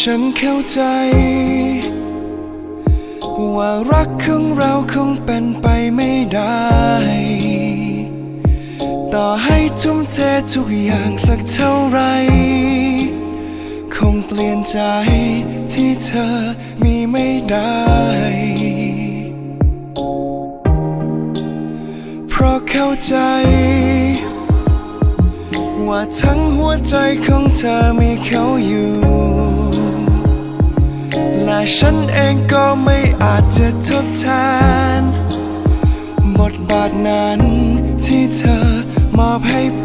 ฉันเข้าใจว่ารักของเราคงเป็นไปไม่ได้ต่อให้ทุ่มเททุกอย่างสักเท่าไรคงเปลี่ยนใจที่เธอมีไม่ได้เพราะเข้าใจว่าทั้งหัวใจของเธอมีเขาอยู่และฉันเองก็ไม่อาจจะทดแทนบทบาทนั้นที่เธอมอบให้ไป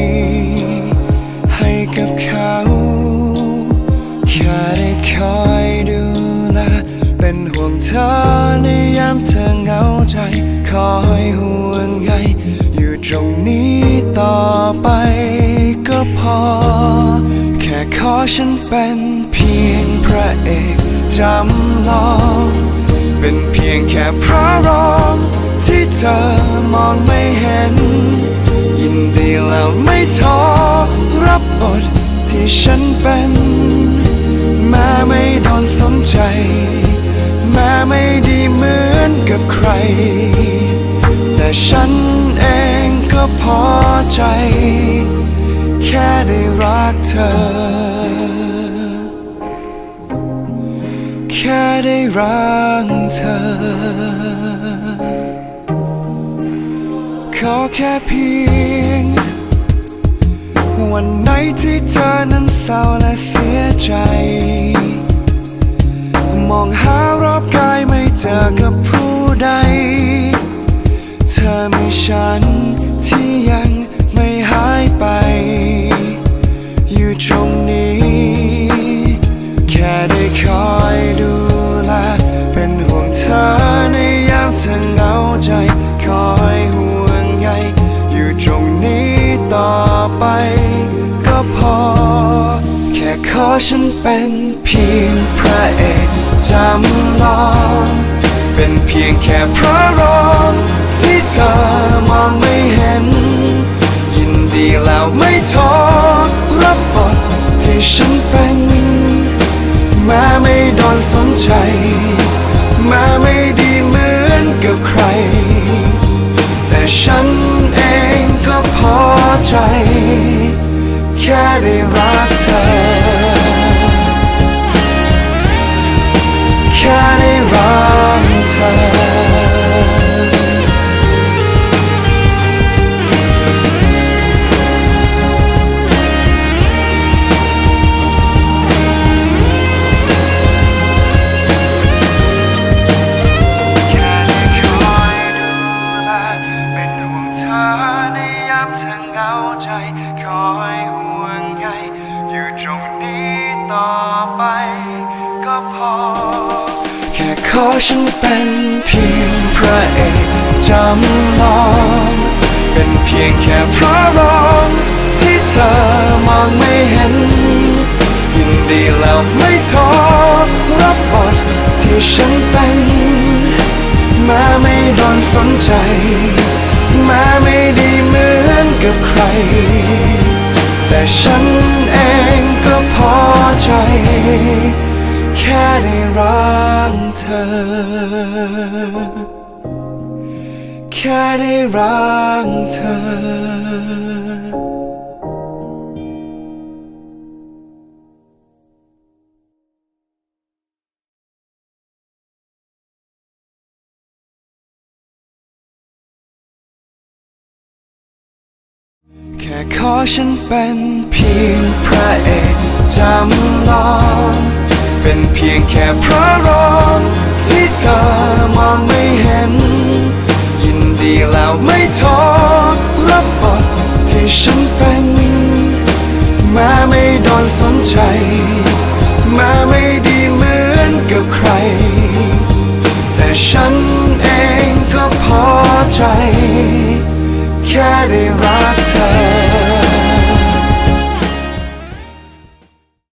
ให้กับเขาแค่ได้คอยดูแลเป็นห่วงเธอในยามเธอเหงาใจคอยห่วงใยอยู่ตรงนี้ต่อไปก็พอแค่ขอฉันเป็นเพียงพระเอกจำลองเป็นเพียงแค่พระรองที่เธอมองไม่เห็นยินดีแล้วไม่ท้อรับบทที่ฉันเป็นแม้ไม่โดนสนใจแม้ไม่ดีเหมือนกับใครแต่ฉันเองก็พอใจแค่ได้รักเธอแค่ได้รักเธอขอแค่เพียงวันไหนที่เธอนั้นเศร้าและเสียใจมองหารอบกายไม่เจอกับผู้ใดเธอมีฉันที่ยังไม่หายไปอยู่ตรงนี้แค่ได้คอยดูแลเป็นห่วงเธอในยามเธอเหงาใจคอยห่วงใยอยู่ตรงนี้ต่อไปก็พอแค่ขอฉันเป็นเพียงพระเอกจำลองเป็นเพียงแค่พระรองที่เธอมองไม่เห็นยินดีแล้วไม่ท้อรับบทที่ฉันเป็นแม้ไม่โดนสนใจแม้ไม่ดีเหมือนกับใครแต่ฉันเองก็พอใจแค่ได้รักเธอแค่ได้รักเธอคอยห่วงใยอยู่ตรงนี้ต่อไปก็พอแค่ขอฉันเป็นเพียงพระเอกจำลองเป็นเพียงแค่พระรองที่เธอมองไม่เห็นยินดีแล้วไม่ท้อรับบทที่ฉันเป็นแม้ไม่โดนสนใจแม้ไม่ดีเหมือนกับใครแต่ฉันเองก็พอใจแค่ได้รักเธอแค่ได้รักเธอแค่ขอฉันเป็นเพียงพระเอกจำลองเป็นเพียงแค่พระรองที่เธอมองไม่เห็นยินดีแล้วไม่ท้อรับบทที่ฉันเป็นแม้ไม่โดนสนใจ